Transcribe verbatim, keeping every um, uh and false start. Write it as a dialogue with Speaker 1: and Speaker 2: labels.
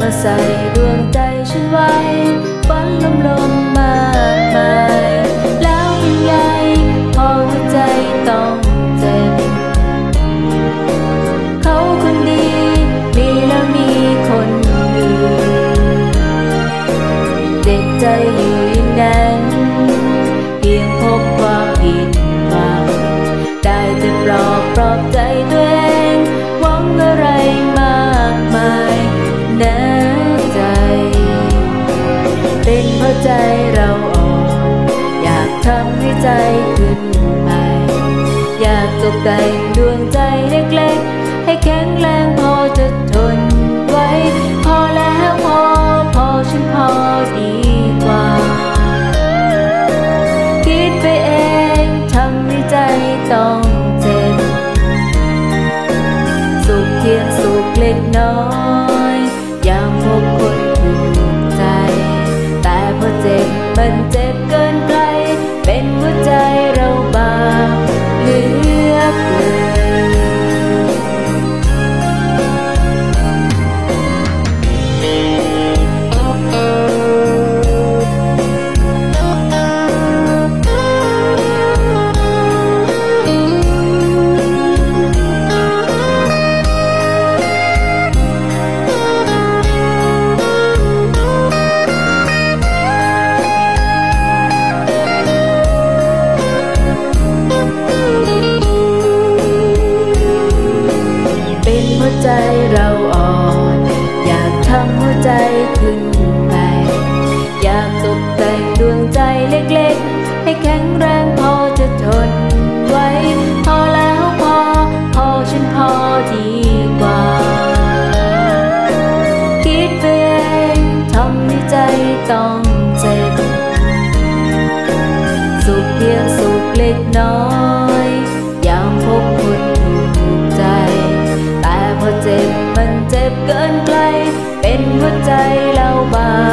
Speaker 1: ใส่ดวงใจฉันไว้ฝันลมลมมากมายแล้วเป็นไงพอหัวใจต้องเจ็บเขาคนดีมีแล้วมีคนอื่นเจ็บใจอยู่อย่างนั้นเพียงพบความผิดหวังได้แต่ปลอบปลอบใจตัวเองหวังอะไรมากมายนะใจเป็นเพราะใจเราอ่อนอยากทำให้ใจขึ้นใหม่อยากตกแต่งดวงใจเล็กๆให้แข็งแรงพอจะทนไว้พอแล้วพอพอฉันพอดีกว่าคิดไปเองทำให้ใจต้องเจ็บสุขเพียงสุขเล็กน้อยยามพบคนถูกใจแต่พอเจ็บมันเจ็บเกินใครเป็นหัวใจเราบางเหลือเกินหัวใจเราอ่อนอยากทำหัวใจขึ้นไปอยากตกแต่งดวงใจเล็กๆให้แข็งแรงพอจะทนไว้พอแล้วพอพอฉันพอดีกว่าคิดไปเองทำให้ใจต้องเจ็บสุขเพียงสุขเล็กน้อยยามพบคนถูกใจแต่พอเจ็บมันเจ็บเกินไกลเป็นหัวใจเราบาง